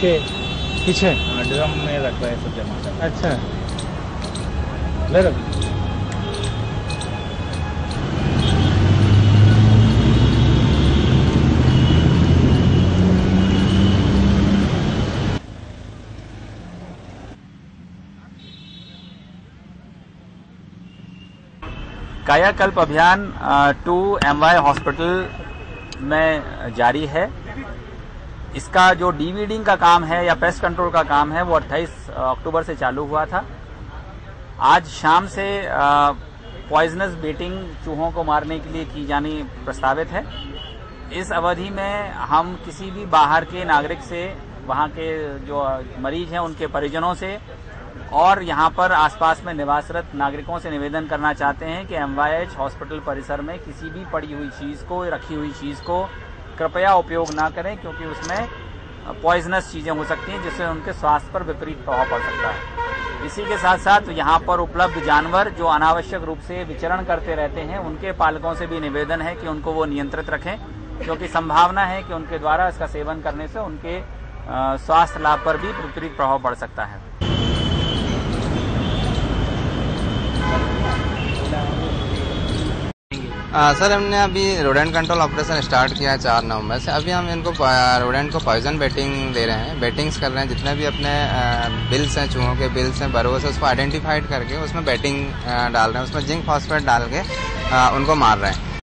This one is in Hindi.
पीछे पीछे ड्रम में रखा है सब जमा कर। अच्छा ले रख। कायाकल्प अभियान 2MY हॉस्पिटल में जारी है। इसका जो डीवीडिंग का काम है या पेस्ट कंट्रोल का काम है वो 28 अक्टूबर से चालू हुआ था। आज शाम से पॉइजनस बेटिंग चूहों को मारने के लिए की जानी प्रस्तावित है। इस अवधि में हम किसी भी बाहर के नागरिक से, वहां के जो मरीज हैं उनके परिजनों से और यहाँ पर आसपास में निवासरत नागरिकों से निवेदन करना चाहते हैं कि MYH हॉस्पिटल परिसर में किसी भी पड़ी हुई चीज़ को, रखी हुई चीज़ को कृपया उपयोग ना करें, क्योंकि उसमें पॉइजनस चीज़ें हो सकती हैं जिससे उनके स्वास्थ्य पर विपरीत प्रभाव पड़ सकता है। इसी के साथ साथ यहाँ पर उपलब्ध जानवर जो अनावश्यक रूप से विचरण करते रहते हैं, उनके पालकों से भी निवेदन है कि उनको वो नियंत्रित रखें, क्योंकि संभावना है कि उनके द्वारा इसका सेवन करने से उनके स्वास्थ्य लाभ पर भी विपरीत प्रभाव पड़ सकता है। सर, हमने अभी रोडेंट कंट्रोल ऑपरेशन स्टार्ट किया है 4 नवंबर से। अभी हम इनको रोडेंट को पॉइजन बेटिंग दे रहे हैं, बेटिंग्स कर रहे हैं। जितने भी अपने बिल्स हैं, चूहों के बिल्स हैं, बरोस है, उसको आइडेंटिफाइड करके उसमें बेटिंग डाल रहे हैं, उसमें जिंक फॉस्फेट डाल के उनको मार रहे हैं।